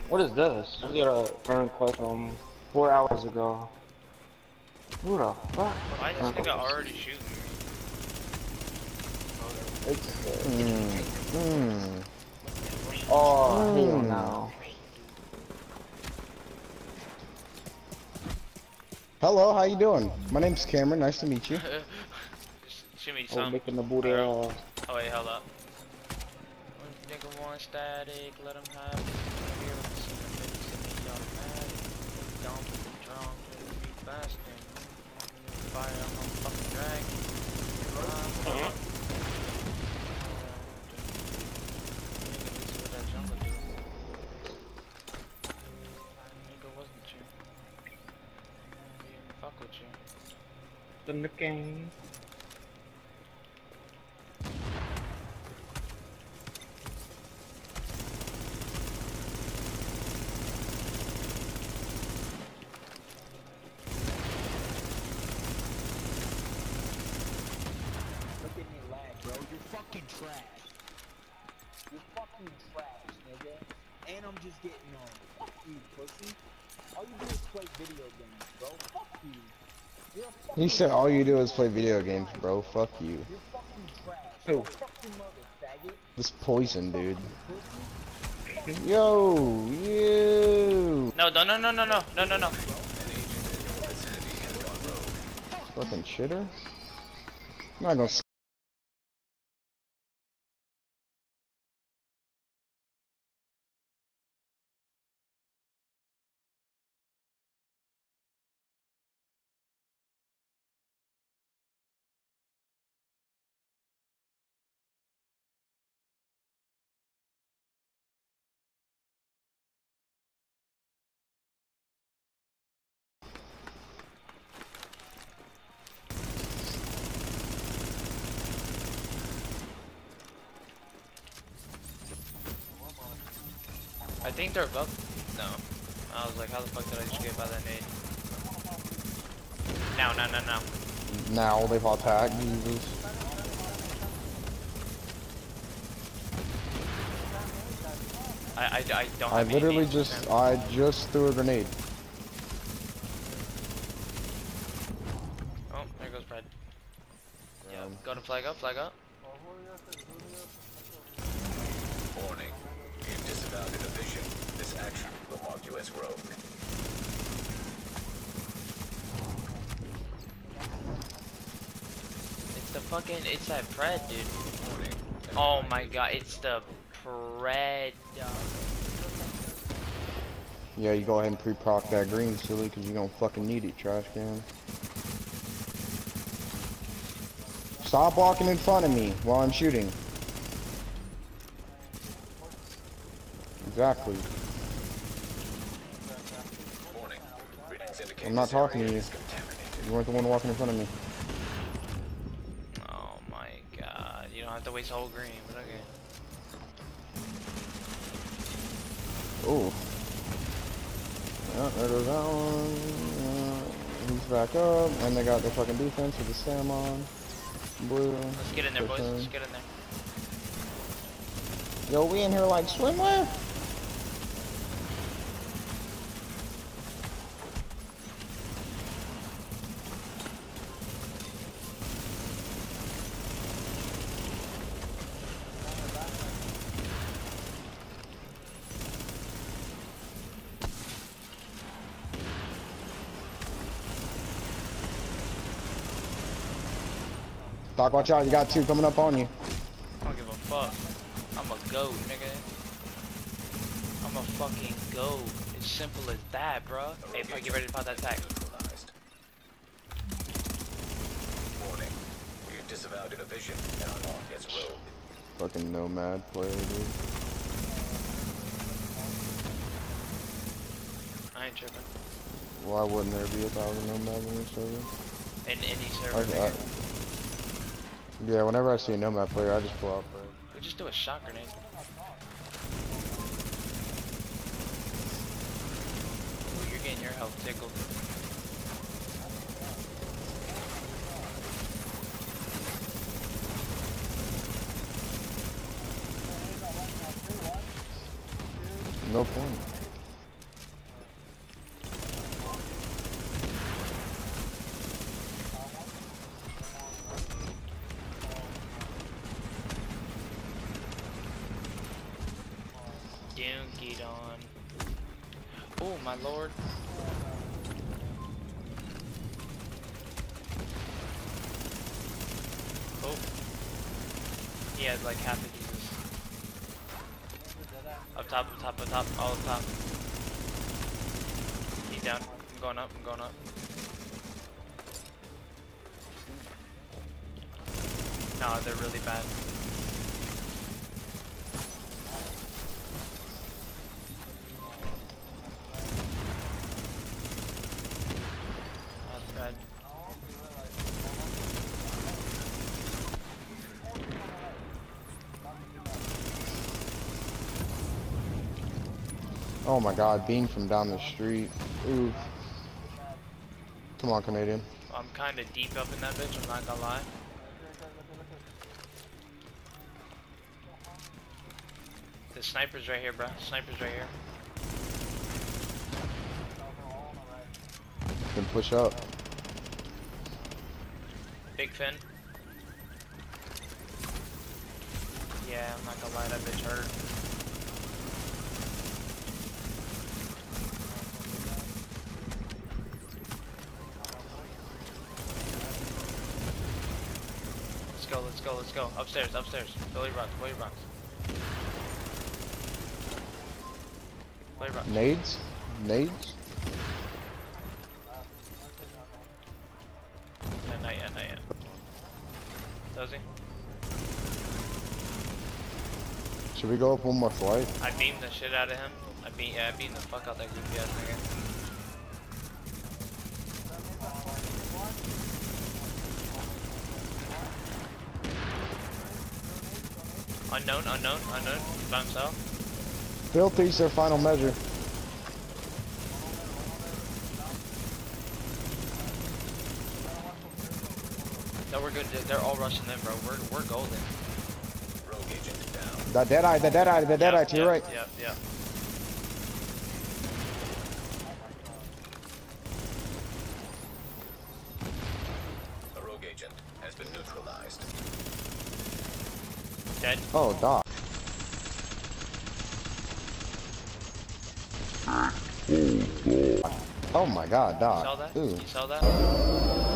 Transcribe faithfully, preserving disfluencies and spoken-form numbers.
What is this? We got a friend request from four hours ago. Who the fuck? Why is this nigga already shooting me? It's, uh, Mm. Mm. oh, Mm. hell no. Hello, how you doing? My name's Cameron. Nice to meet you. Shoot me Oh, some. making the booty Alright. all. Oh wait, hold up. When nigga want static, let him have it. Here, let's see the minutes that make y'all mad. Don't be drunk, let me be fasting. Fire, I'm a fucking dragon. Uh, Nigga, that jungle do. Nigga wasn't you. Fuck with you. In the game. Look at me lag, bro. You're fucking trash. You're fucking trash, nigga. And I'm just getting on. Fuck you, pussy. All you do is play video games, bro. Fuck you. You're a fucking He said all you do is play video games, bro. Fuck you. You're fucking trash. Who? Fuck your mother, faggot. This poison, dude. Pussy. Yo, you. No, no, no, no, no, no, no, no, no. Fucking shitter. I'm not gonna. S I think they're above. No. I was like, how the fuck did I just get by that nade? No, no, no, no. Now they've attacked. Jesus. I, I, I don't I have any literally nades for just, them. I just threw a grenade. Oh, there goes Fred. Yeah, Um, go to flag up, flag up. Warning. You've disavowed a division. This action will mark you as rogue. It's the fucking, it's that Fred, dude. Warning. Oh my god, it's the Fred. Yeah, you go ahead and pre-proc that green, silly, because you don't fucking need it, trash can. Stop walking in front of me while I'm shooting. Exactly. Warning. Readings indicate I'm not this talking to area you. is contaminated. You weren't the one walking in front of me. Oh my god, you don't have to waste a whole green, but okay. Oh. Yeah, there goes that one. Uh, he's back up, and they got their fucking defense with the Sam on. Blue. Let's get in there, boys, let's get in there. Yo, we in here like swimwear? Doc, watch out, you got two coming up on you. I don't give a fuck. I'm a goat, nigga. I'm a fucking goat. It's simple as that, bro. Hey, fuck, get ready to pop that tag. Neutralized. Warning. You've disavowed a division and are marked as rogue. Fucking nomad player, dude. I ain't tripping. Why wouldn't there be a thousand nomads in this server? In any server, I, I, nigga. yeah, whenever I see a nomad player, I just pull out, bro. We just do a shot grenade. Ooh, you're getting your health tickled. No point. my lord. Oh. He had like half of Jesus. Up top, up top, up top, all up top. He's down. I'm going up, I'm going up. No, they're really bad. That's bad. Oh my god, beam from down the street. Ooh. Come on, Canadian. I'm kind of deep up in that bitch, I'm not gonna lie. The sniper's right here, bro. Sniper's right here. Can push up. Big fin. Yeah, I'm not gonna lie, that bitch hurt. Let's go, let's go, let's go. Upstairs, upstairs. Billy rocks, Billy rocks. Billy rocks. Nades? Nades? Yeah, not yet, not yet. Does he? Should we go up one more flight? I beamed the shit out of him. I beat, yeah, I beamed the fuck out that goofy ass nigga. Unknown, unknown, unknown. He's by himself. Filthy's their final measure. No, we're good. They're all rushing in, bro. We're we're golden. Rogue agent down. The dead eye, the dead eye, the dead eye to your right. Yep, yep. A rogue agent has been neutralized. Dead. Oh, doc. Oh my god, You doc. saw that? Ooh. You saw that?